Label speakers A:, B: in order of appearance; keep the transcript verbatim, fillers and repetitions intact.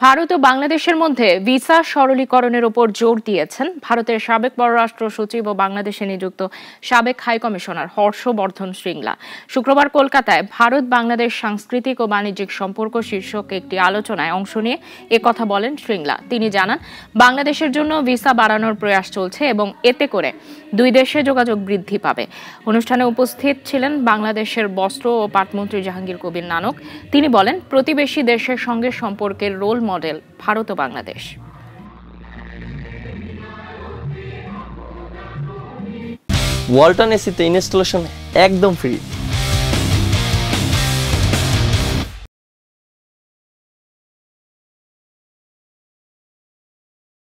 A: ভারত ও বাংলাদেশের মধ্যে ভিসা সরলীকরণের উপর জোর দিয়েছেন ভারতের সাবেক পররাষ্ট্র সচিব ও বাংলাদেশে নিযুক্ত সাবেক হাই কমিশনার হর্ষবর্ধন শ্রিংলা। শুক্রবার কলকাতায় ভারত বাংলাদেশ সাংস্কৃতিক ও বাণিজ্যিক সম্পর্ক শীর্ষক একটি আলোচনায় অংশ নিয়ে একথা বলেন শ্রিংলা। তিনি জানান, বাংলাদেশের জন্য ভিসা বাড়ানোর প্রয়াস চলছে এবং এতে করে দুই দেশে যোগাযোগ বৃদ্ধি পাবে। অনুষ্ঠানে উপস্থিত ছিলেন বাংলাদেশের বস্ত্র ও পাটমন্ত্রী জাহাঙ্গীর কবির নানক। তিনি বলেন, প্রতিবেশী দেশের সঙ্গে সম্পর্কের রোল মডেল ভারত ও বাংলাদেশ।
B: ওয়ালটন এসিতে ইনস্টলেশন একদম ফ্রি।